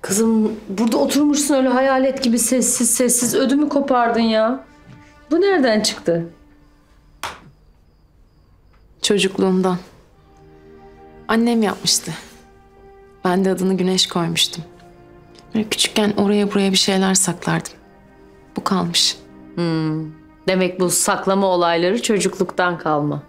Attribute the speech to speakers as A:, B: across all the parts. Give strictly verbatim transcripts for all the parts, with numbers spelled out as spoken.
A: Kızım burada oturmuşsun öyle hayalet gibi sessiz sessiz ödümü kopardın ya. Bu nereden çıktı?
B: Çocukluğumdan. Annem yapmıştı. Ben de adını Güneş koymuştum. Böyle küçükken oraya buraya bir şeyler saklardım. Bu kalmış.
A: Hmm. Demek bu saklama olayları çocukluktan kalma.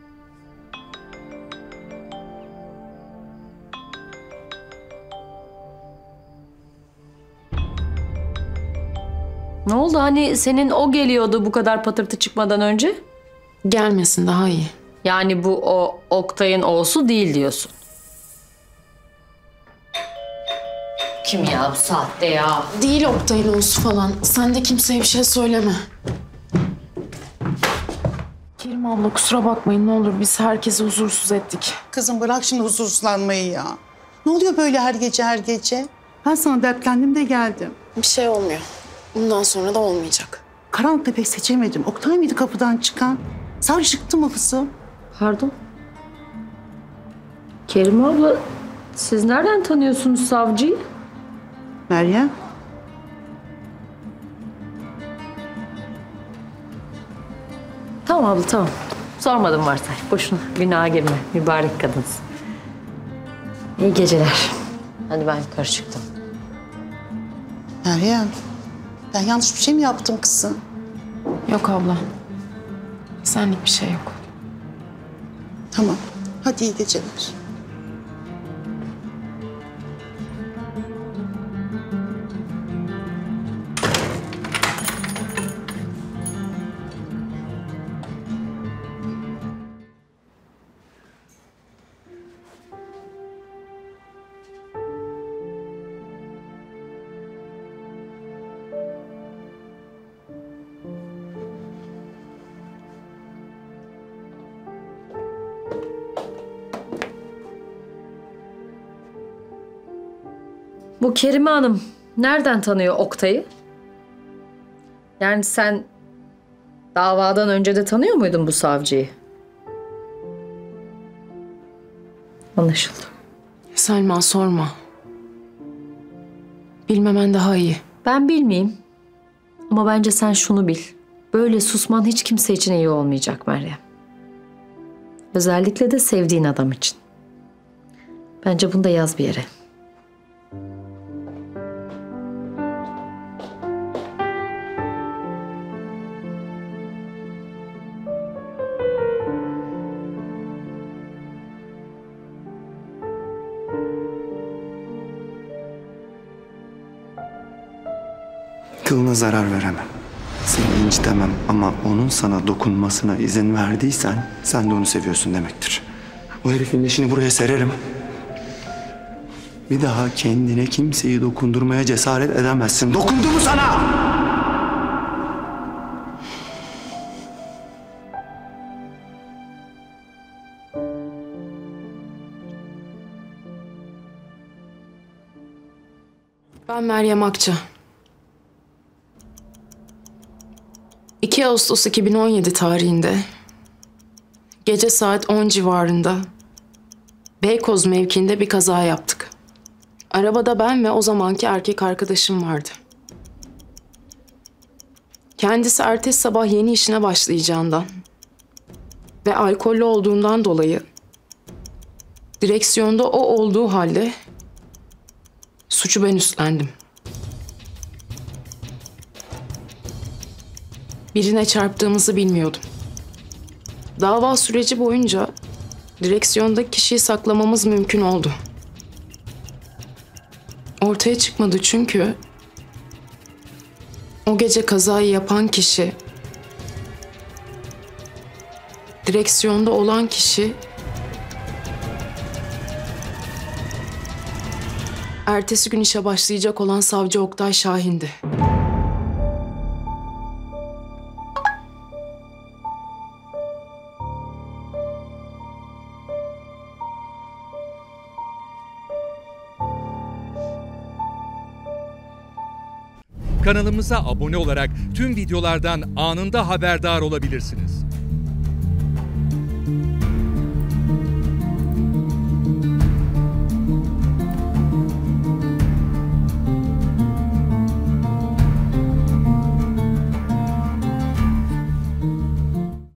A: Ne oldu? Hani senin o geliyordu bu kadar patırtı çıkmadan önce?
B: Gelmesin daha iyi.
A: Yani bu o Oktay'ın oğlu değil diyorsun. Kim ya bu saatte ya?
B: Değil Oktay'ın oğlu falan. Sen de kimseye bir şey söyleme. Kerim abla kusura bakmayın ne olur biz herkesi huzursuz ettik.
C: Kızım bırak şimdi huzursuzlanmayı ya. Ne oluyor böyle her gece her gece? Ben sana dertlendim de geldim.
B: Bir şey olmuyor. Bundan sonra da olmayacak.
C: Karanlıkta pek seçemedim. Oktay mıydı kapıdan çıkan? Savcı çıktı mı kızım?
A: Pardon? Kerim abla siz nereden tanıyorsunuz savcıyı?
C: Meryem.
A: Tamam abla tamam. Sormadım varsay. Boşuna günaha girme. Mübarek kadınsın. İyi geceler. Hadi ben yukarı çıktım.
C: Meryem. Ben yanlış bir şey mi yaptım kızım?
B: Yok abla. Senlik bir şey yok.
C: Tamam. Hadi iyi geceler.
A: Bu Kerime Hanım nereden tanıyor Oktay'ı? Yani sen davadan önce de tanıyor muydun bu savcıyı? Anlaşıldı.
B: Selma sorma. Bilmemen daha iyi.
A: Ben bilmeyeyim. Ama bence sen şunu bil. Böyle susman hiç kimse için iyi olmayacak Meryem. Özellikle de sevdiğin adam için. Bence bunu da yaz bir yere.
D: Kılına zarar veremem. Seni incitemem ama onun sana dokunmasına izin verdiysen sen de onu seviyorsun demektir. O herifin işini buraya sererim. Bir daha kendine kimseyi dokundurmaya cesaret edemezsin. Dokundu mu sana?
B: Ben Meryem Akça. iki Ağustos iki bin on yedi tarihinde gece saat on civarında Beykoz mevkiinde bir kaza yaptık. Arabada ben ve o zamanki erkek arkadaşım vardı. Kendisi ertesi sabah yeni işine başlayacağından ve alkollü olduğundan dolayı direksiyonda o olduğu halde suçu ben üstlendim. Birine çarptığımızı bilmiyordum. Dava süreci boyunca direksiyondaki kişiyi saklamamız mümkün oldu. Ortaya çıkmadı çünkü o gece kazayı yapan kişi, direksiyonda olan kişi ertesi gün işe başlayacak olan savcı Oktay Şahin'di.
E: Kanalımıza abone olarak tüm videolardan anında haberdar olabilirsiniz.